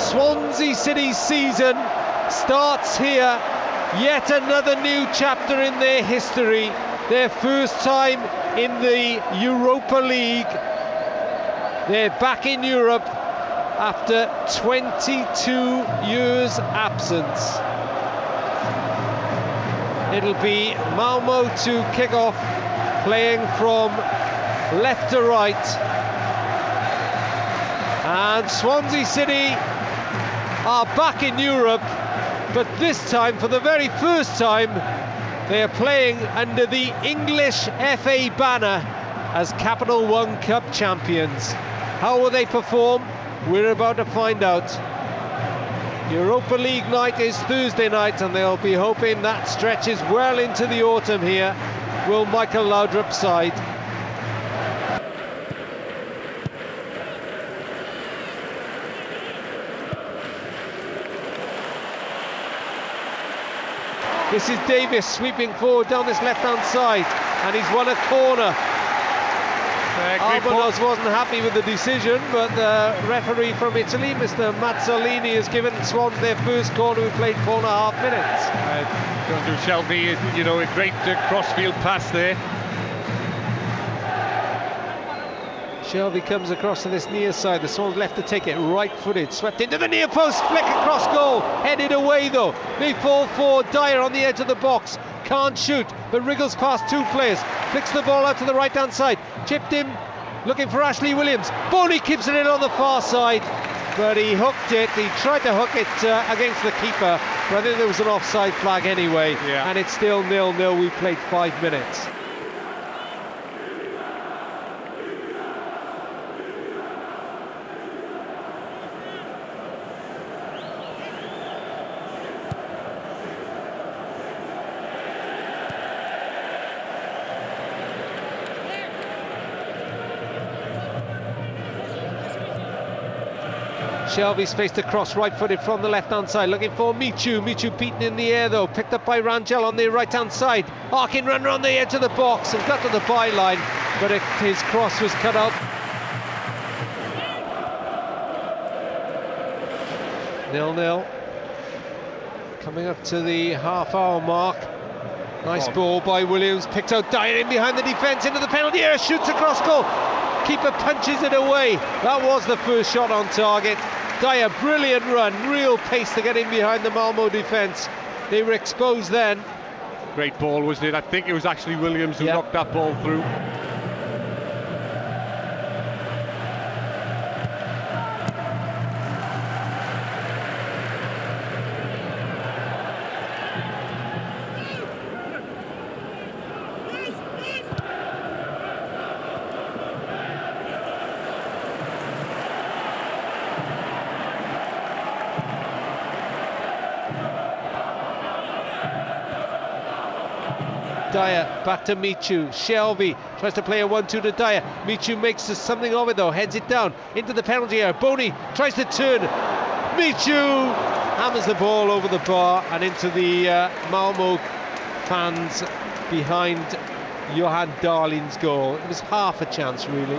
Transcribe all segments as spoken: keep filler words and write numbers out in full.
Swansea City's season starts here. Yet another new chapter in their history. Their first time in the Europa League. They're back in Europe after twenty-two years absence. It'll be Malmo to kick off, playing from left to right. And Swansea City are back in Europe, but this time, for the very first time, they are playing under the English F A banner as Capital One Cup champions. How will they perform? We're about to find out. Europa League night is Thursday night, and they'll be hoping that stretches well into the autumn here. Will Michael Laudrup side? This is Davis sweeping forward down this left-hand side, and he's won a corner. Uh, Albonos wasn't happy with the decision, but the referee from Italy, Mister Mazzolini, has given Swans their first corner. We played four and a half minutes. Uh, going to Shelby, you know, a great uh, crossfield pass there. Shelby comes across to this near side. The Swans left to take it, right-footed, swept into the near post, flick across goal, headed away though. They fall forward. Dyer on the edge of the box, can't shoot, but wriggles past two players, flicks the ball out to the right-hand side, chipped in, looking for Ashley Williams. Boney keeps it in on the far side, but he hooked it. He tried to hook it uh, against the keeper, but I think there was an offside flag anyway, yeah. And it's still nil nil. We played five minutes. Shelby's faced across, right-footed from the left-hand side, looking for Michu. Michu beaten in the air though, picked up by Rangel on the right-hand side. Arkin runner on the edge of the box and got to the byline, but it, his cross was cut out. nil nil. Coming up to the half-hour mark. Nice ball by Williams, picked out Dyer in behind the defence, into the penalty area, shoots across goal. Keeper punches it away. That was the first shot on target. Dyer, brilliant run, real pace to get in behind the Malmo defence. They were exposed then. Great ball, wasn't it? I think it was actually Williams who yep. knocked that ball through. Dyer back to Michu. Shelby tries to play a one two to Dyer. Michu makes something of it though, heads it down into the penalty area. Boney tries to turn. Michu hammers the ball over the bar and into the uh, Malmo fans behind Johan Darling's goal. It was half a chance really.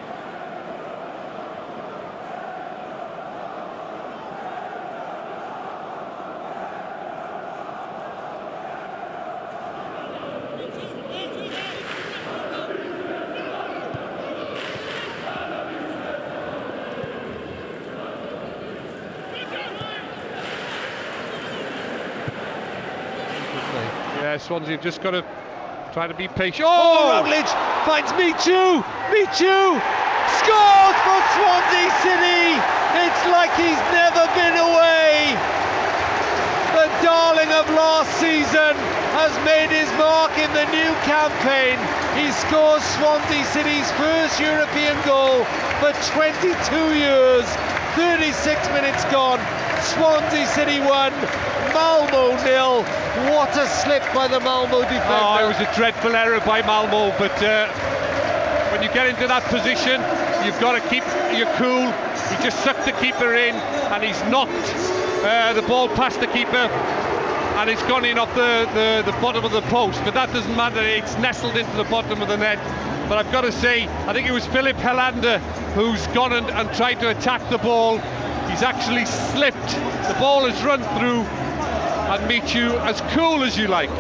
Yeah, Swansea have just got to try to be patient. Oh, oh Routledge finds Michu. Michu scores for Swansea City. It's like he's never been away. The darling of last season has made his mark in the new campaign. He scores Swansea City's first European goal for twenty-two years. thirty-six minutes gone. Swansea City won, Malmo nil. What a slip by the Malmo defender. Oh, it was a dreadful error by Malmo, but uh, when you get into that position, you've got to keep your cool. He just sucked the keeper in, and he's knocked uh, the ball past the keeper, and it's gone in off the, the, the bottom of the post, but that doesn't matter, it's nestled into the bottom of the net. But I've got to say, I think it was Philip Helander who's gone and, and tried to attack the ball, He's actually slipped. The ball has run through, and Michu, as cool as you like.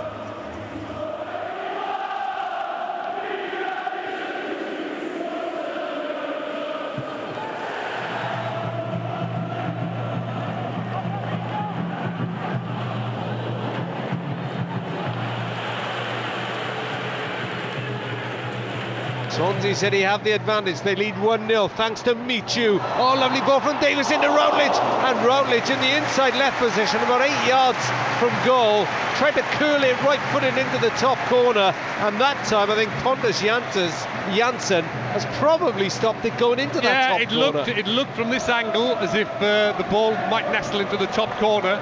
Swansea City have the advantage. They lead one nil thanks to Michu. Oh, lovely ball from Davis into Routledge. And Routledge in the inside left position, about eight yards from goal. Tried to curl it right footed into the top corner. And that time, I think Pontus Jansson has probably stopped it going into that yeah, top it corner. Looked, it looked from this angle as if uh, the ball might nestle into the top corner.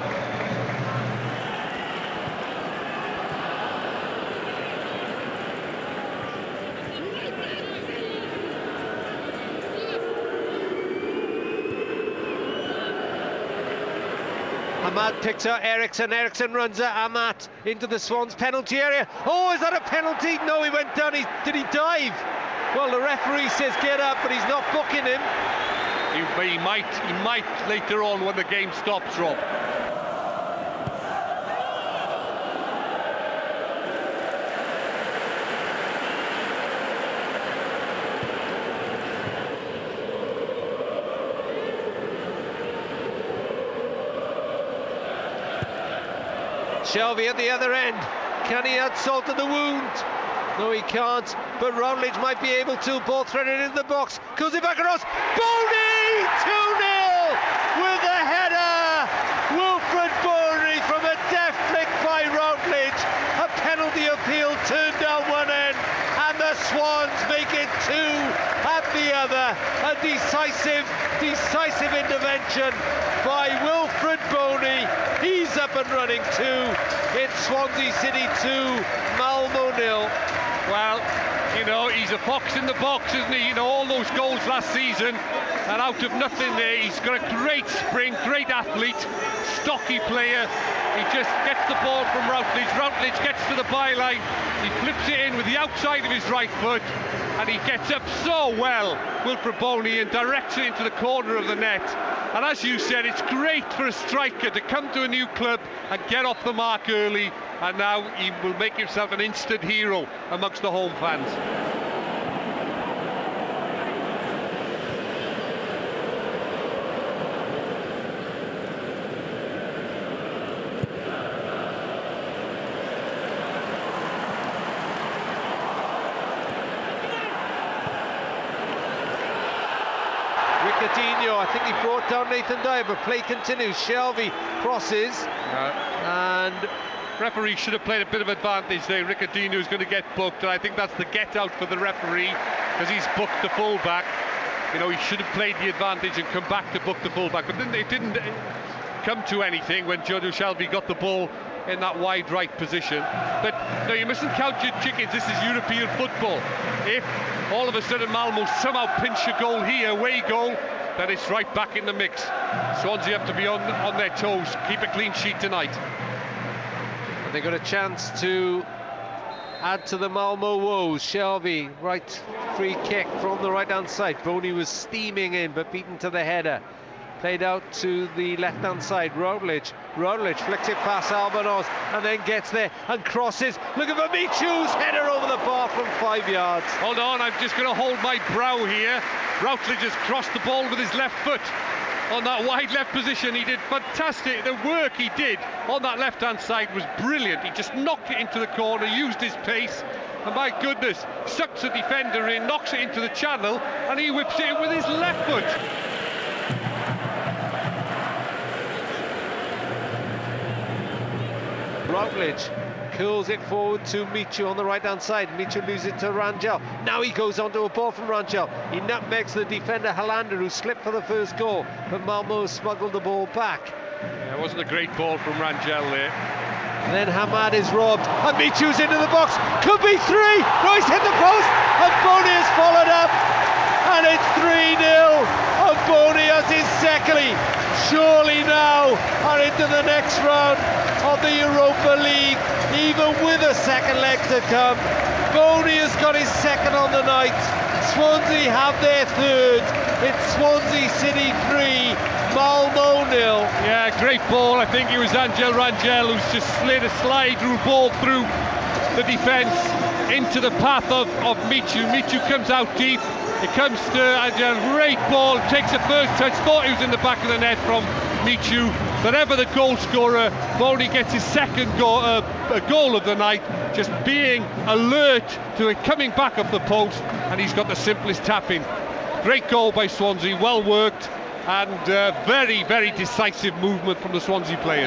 Ahmad picks out Eriksson, Eriksson runs at Amat into the Swans penalty area. Oh, is that a penalty? No, he went down. He, did he dive? Well, the referee says get up, but he's not booking him. He, he might, he might later on when the game stops, Rob. Shelvey at the other end. Can he add salt to the wound? No, he can't. But Routledge might be able to. Ball threaded into the box. Goes it back across. Boney! two nil with a header. Wilfred Boney from a deft flick by Routledge. A penalty appeal turned down one end. And the Swans make it two at the other. A decisive, decisive intervention by Wilfred Boney. He's up and running too. It's Swansea City two, Malmo nil. Well, you know, he's a fox in the box, isn't he? You know, all those goals last season, and out of nothing there, he's got a great spring, great athlete, stocky player. He just gets the ball from Routledge. Routledge gets to the byline. He flips it in with the outside of his right foot, and he gets up so well, Wilfred Boney, and directs it into the corner of the net. And as you said, it's great for a striker to come to a new club and get off the mark early, and now he will make himself an instant hero amongst the home fans. Riccardinho, I think he brought down Nathan Dyer, but play continues. Shelvey crosses, uh, and referee should have played a bit of advantage there. Riccardinho is going to get booked, and I think that's the get out for the referee, because he's booked the fullback. You know, he should have played the advantage and come back to book the fullback, but then it didn't come to anything when Jojo Shelvey got the ball in that wide right position. But no, you mustn't count your chickens. This is European football. If all of a sudden Malmo somehow pinch a goal here, away goal, then it's right back in the mix. Swansea have to be on, on their toes, keep a clean sheet tonight. They got a chance to add to the Malmo woes. Shelvey, right free kick from the right-hand side. Boney was steaming in, but beaten to the header. Played out to the left-hand side. Routledge, Routledge flicks it past Albanos and then gets there and crosses. Looking for Michu's header over the bar from five yards. Hold on, I'm just going to hold my brow here. Routledge has crossed the ball with his left foot on that wide left position. He did fantastic. The work he did on that left-hand side was brilliant. He just knocked it into the corner, used his pace, and my goodness, sucks the defender in, knocks it into the channel, and he whips it in with his left foot. Routledge curls it forward to Michu on the right-hand side. Michu loses it to Rangel. Now he goes onto a ball from Rangel. He nutmegs the defender Helander, who slipped for the first goal, but Malmo smuggled the ball back. Yeah, it wasn't a great ball from Rangel there. And then Hamad is robbed, and Michu's into the box. Could be three. No, he's hit the post, and Boney has followed up, and it's three nil. And Boney has his second. Surely now are into the next round of the Europa League, even with a second leg to come. Boney has got his second on the night. Swansea have their third. It's Swansea City three, Malmo nil. Yeah, great ball. I think it was Angel Rangel who's just slid a slide rule ball through the defence into the path of, of Michu. Michu comes out deep. It comes to Angel, great ball, takes a first touch, thought he was in the back of the net from Michu. But ever the goal scorer, Boney gets his second goal, uh, a goal of the night, just being alert to it coming back up the post, and he's got the simplest tap in. Great goal by Swansea, well worked, and uh, very, very decisive movement from the Swansea players.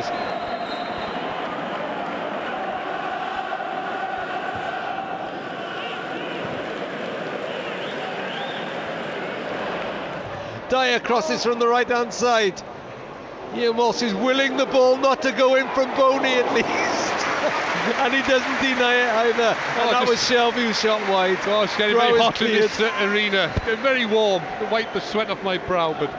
Dyer crosses from the right hand side. Ian Walsh is willing the ball not to go in from Boney at least. And he doesn't deny it either. And oh, that was Shelby who shot wide. Oh, it's getting very hot in this uh, arena. It's very warm. To wipe the sweat off my brow, but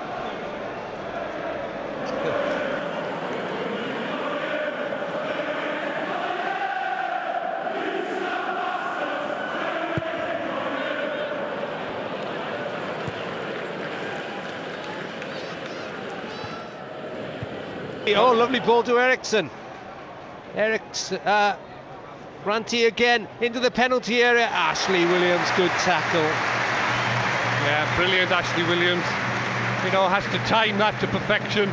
oh, lovely ball to Eriksson. Eriksson, uh, Ranty again into the penalty area. Ashley Williams, good tackle. Yeah, brilliant Ashley Williams. You know, has to time that to perfection.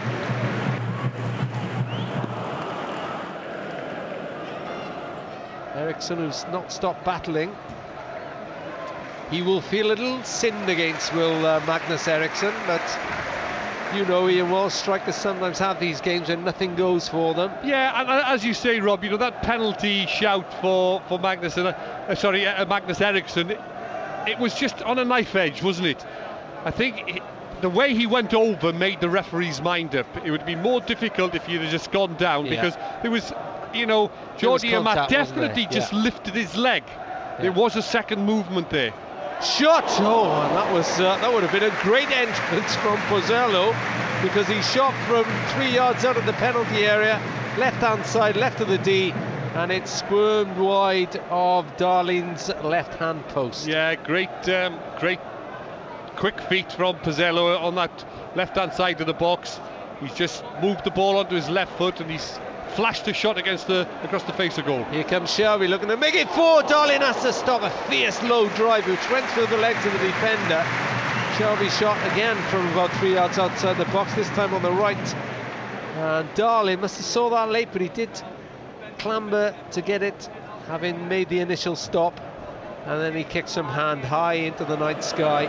Eriksson, who's not stopped battling. He will feel a little sinned against, will uh, Magnus Eriksson, but you know, Ian Walsh, strikers sometimes have these games when nothing goes for them. Yeah, and as you say, Rob, you know, that penalty shout for, for Magnus, uh, uh, sorry, uh, Magnus Eriksson, it, it was just on a knife edge, wasn't it? I think it, the way he went over made the referee's mind up. It would be more difficult if he'd have just gone down, yeah. Because there was, you know, Jordi Amat definitely just yeah. lifted his leg. Yeah. There was a second movement there. Shot! Oh, and that was uh, that would have been a great entrance from Pozzello, because he shot from three yards out of the penalty area, left-hand side, left of the D, and it squirmed wide of Darling's left-hand post. Yeah, great, um, great, quick feet from Pozzello on that left-hand side of the box. He's just moved the ball onto his left foot, and he's flashed a shot against the across the face of goal. Here comes Shelby looking to make it four. Darling has to stop a fierce low drive which went through the legs of the defender. Shelby shot again from about three yards outside the box, this time on the right. And Darling must have saw that late, but he did clamber to get it, having made the initial stop, and then he kicked some hand high into the night sky.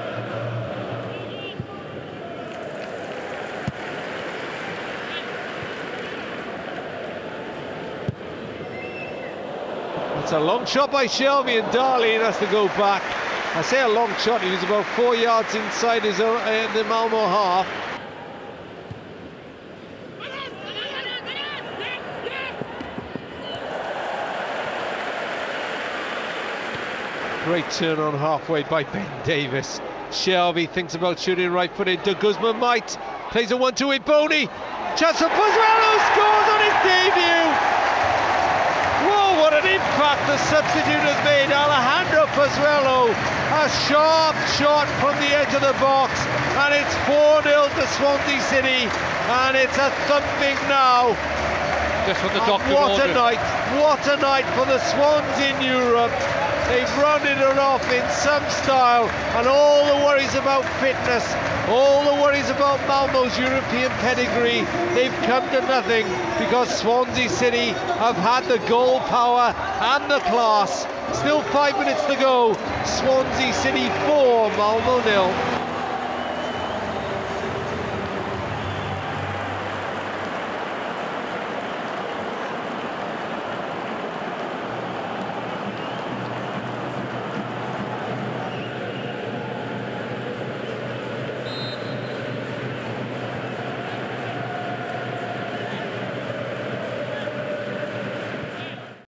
It's a long shot by Shelby, and Darlene has to go back. I say a long shot, he was about four yards inside his own, uh, the Malmo half. Great turn on halfway by Ben Davis. Shelby thinks about shooting right footed. De Guzman might. Plays a one two with Boney. Chance for Pozzello, scores on his debut. Whoa, what an impact the substitute has made. Alejandro Pozzello, a sharp shot from the edge of the box, and it's four nil to Swansea City, and it's a thumping now. Just what the doctor What ordered. a night, what a night for the Swans in Europe. They've rounded it off in some style, and all the worries about fitness, all the worries about Malmo's European pedigree, they've come to nothing, because Swansea City have had the goal power and the class. Still five minutes to go. Swansea City four, Malmo nil.